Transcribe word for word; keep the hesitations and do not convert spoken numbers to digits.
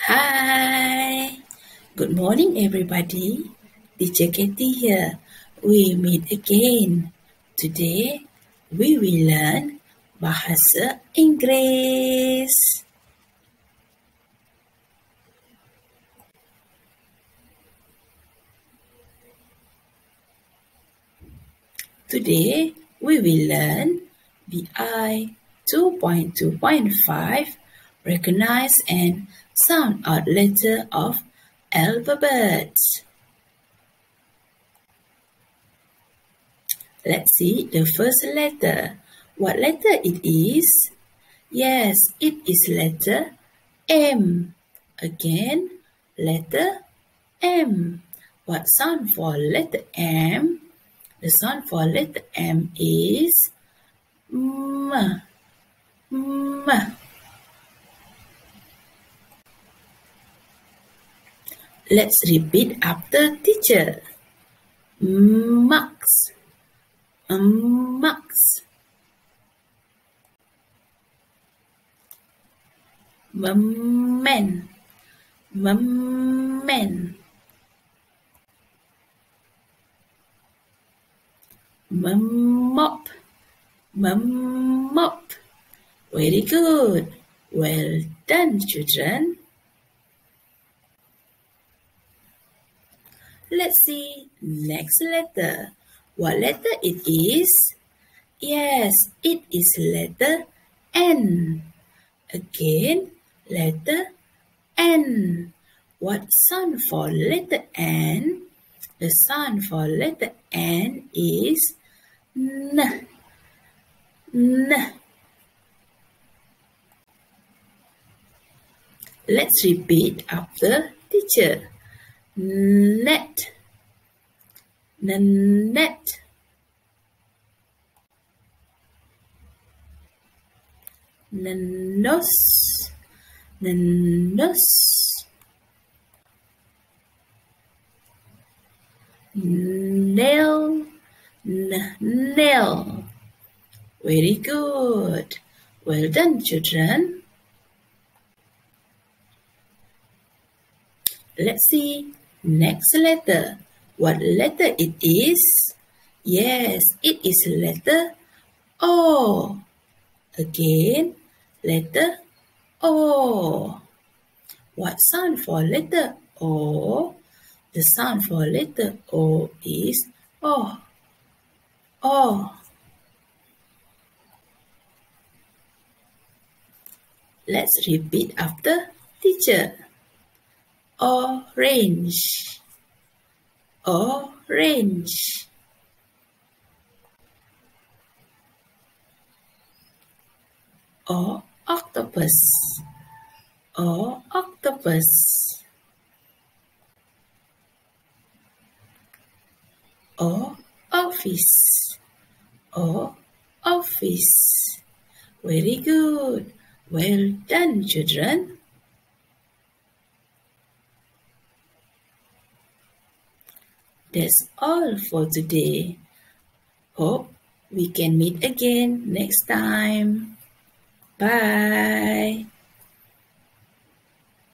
Hi, good morning everybody. Teacher Katie here. We meet again. Today we will learn Bahasa Inggris. Today we will learn B I two point two point five, recognize and sound out letter of alphabets. Let's see the first letter. What letter it is? Yes, it is letter M. Again, letter M. What sound for letter M? The sound for letter M is M. M. Let's repeat after teacher. Max. Max. Men. Men. Mop. Mop. Very good. Well done, children. Let's see next letter. What letter it is? Yes, it is letter N. Again, letter N. What sound for letter N? The sound for letter N is N. N. Let's repeat after teacher. Net. Net. Nose. Nose. Nail. Nail. Very good. Well done, children. Let's see next letter. What letter it is? Yes, it is letter O. Again, letter O. What sound for letter O? The sound for letter O is O. O. Let's repeat after teacher. Orange. Orange. O octopus. O octopus. O office. O office. Very good. Well done, children. That's all for today. Hope we can meet again next time. Bye.